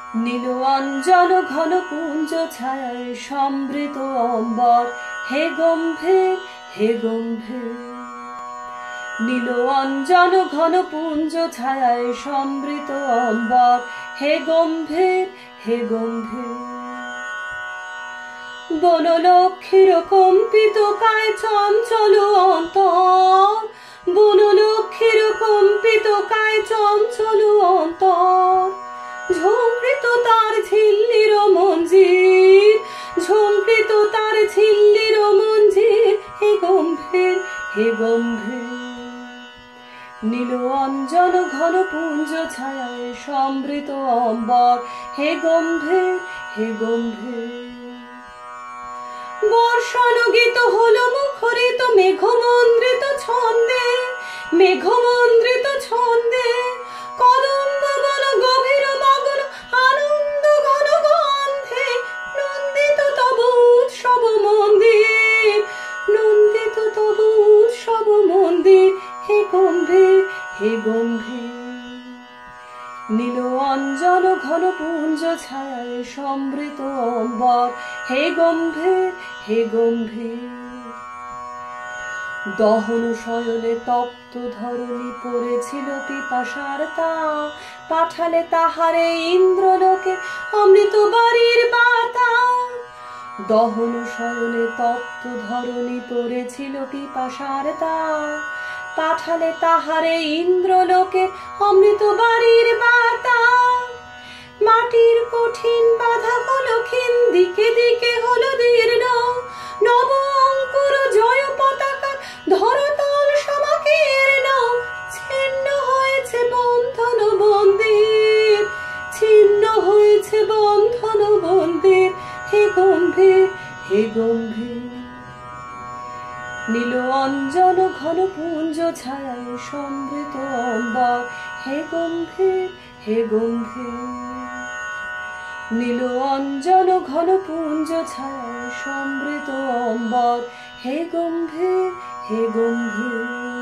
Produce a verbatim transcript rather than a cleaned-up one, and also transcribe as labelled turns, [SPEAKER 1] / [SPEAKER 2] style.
[SPEAKER 1] নীল অঞ্জন ঘন পুঞ্জ ছায়ায় সমৃত অম্বর হে গম্ভীর হে গম্ভীর। নীল অঞ্জন ঘন পুঞ্জ ছায়ায় সমৃত অম্বর হে গম্ভীর হে গম্ভীর। বনলক্ষ্মীর কম্পিত কায় চঞ্চল অন্তর, বনলক্ষ্মীর কম্পিত কায় চঞ্চল অন্তর। ঝঙ্কৃত তার ঝিল্লির মঞ্জির, ঝঙ্কৃত তার ঝিল্লির মঞ্জির হে গম্ভীর হে গম্ভীর। নীল অঞ্জন ঘন পুঞ্জ ছায়ায় সমৃত অম্বর হে গম্ভীর হে গম্ভীর। বর্ষানুগীত হলো মুখরিত মেঘমন্দ্রিত ছন্দে, মেঘমন্দ্রিত ছন্দে। কদম্ব বন গভীর মগ্ন আনন্দ ঘন গন্ধে, নন্দিত তব উৎসব মন্দির, নন্দিত তব উৎসব মন্দির হে গম্ভীর হে গম্ভীর। নীল অঞ্জন ঘন পুঞ্জ ছায়ায় সমৃত অম্বর হে গম্ভীর হে গম্ভীর। দহন শয়নে তপ্ত ধরণী পড়েছিল পিপাসার তা, পাঠালে তাহারে ইন্দ্রলোকে অমৃত বাড়ির বাতা। দহন শয়নে তপ্ত ধরণী পড়েছিল পিপাসার তা, পাঠালে তাহারে ইন্দ্রলোকে অমৃত বাড়ির বাতা। মাটির কঠিন বাধা কলখিন দিকে দিকে হলো দীর্ণ, নব অঙ্কুর জয় পতাকা ধরতল সমাকীর্ণ। ছিন্ন হয়েছে বন্ধন বন্দির, ছিন্ন হয়েছে বন্ধন বন্দির হে গম্ভীর হে গম্ভীর। নীল অঞ্জন ঘন পুঞ্জ ছায়ায় সমৃত অম্বর হে গম্ভীর হে গম্ভীর। নীল অঞ্জন ঘন পুঞ্জ ছায়ায় সমৃত অম্বর হে গম্ভীর হে গম্ভীর।